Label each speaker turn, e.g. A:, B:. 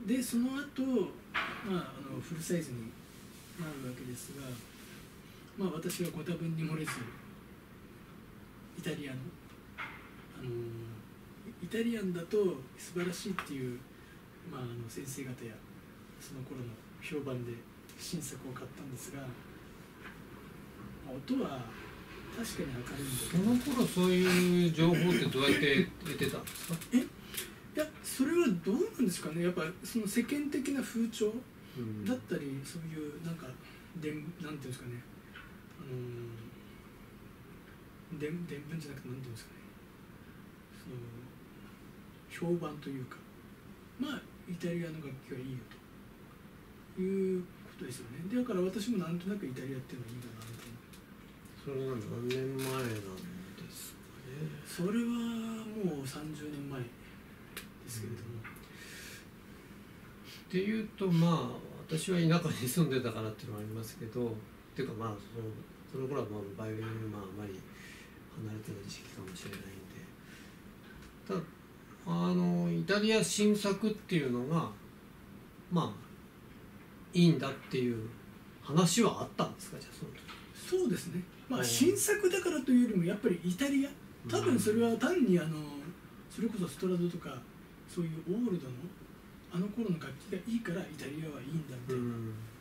A: でその後、フルサイズになるわけですが、私はご多分に漏れずイタリアの、イタリアンだと素晴らしいっていう、先生方やその頃の評判で新作を買ったんですが、音は確かに明るいんだけど、
B: その頃そういう情報ってどうやって得てたんですか？
A: いや、それはどうなんですかね。やっぱその世間的な風潮だったり、そういうなんていうんですかね、伝聞じゃなくてなんていうんですかね、その評判というか、イタリアの楽器はいいよということですよね。だから私もなんとなくイタリアっていうのはいいんだなみたいな。
B: それは何年前なんですかね。
A: それはもう30年前ですけれども、
B: っていうと私は田舎に住んでたからっていうのはありますけど、っていうかその頃はバイオリンあまり離れてない時期かもしれないんで、ただイタリア新作っていうのがいいんだっていう話はあったんですか？じゃあ
A: そうですね。新作だからというよりもやっぱりイタリア、多分それは単にそれこそストラドとかそういうオールドのあの頃の楽器がいいからイタリアはいいんだみたいな